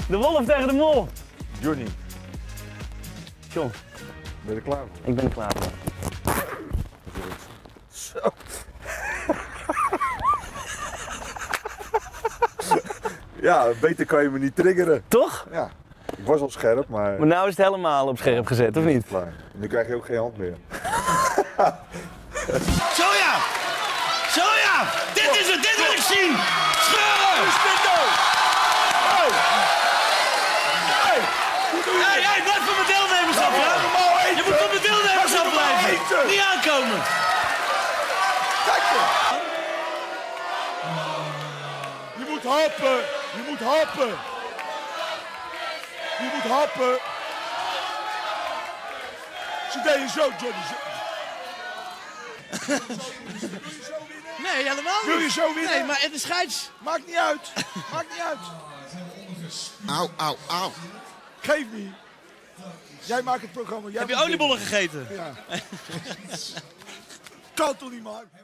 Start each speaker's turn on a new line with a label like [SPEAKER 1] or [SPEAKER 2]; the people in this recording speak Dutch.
[SPEAKER 1] De wolf tegen de mol.
[SPEAKER 2] Johnny,
[SPEAKER 1] John,
[SPEAKER 2] ben je er klaar voor?
[SPEAKER 1] ik ben er klaar voor.
[SPEAKER 2] Zo. Ja, beter kan je me niet triggeren.
[SPEAKER 1] Toch?
[SPEAKER 2] Ja, ik was al scherp, maar...
[SPEAKER 1] Maar nou is het helemaal op scherp gezet, of niet?
[SPEAKER 2] Klaar. Nu krijg je ook geen hand meer.
[SPEAKER 3] Zo ja! Zo ja! Dit is het, dit wil ik zien! Scheuren! Hey, blijf van mijn deelnemers af, ja? Je moet van mijn deelnemers af blijven! Niet aankomen!
[SPEAKER 2] Kijk je! Je moet happen! Je moet happen! Je moet happen! Ze deden zo, Johnny.
[SPEAKER 3] Nee, helemaal niet.
[SPEAKER 2] Wil je zo winnen?
[SPEAKER 3] Nee, maar het is scheids.
[SPEAKER 2] Maakt niet uit. Maakt niet uit.
[SPEAKER 4] Auw, auw, auw.
[SPEAKER 2] Geef niet. Jij maakt het programma. Jij
[SPEAKER 3] Heb je
[SPEAKER 2] moet
[SPEAKER 3] oliebollen gegeten?
[SPEAKER 2] winnen. Ja. Kan toch niet, man?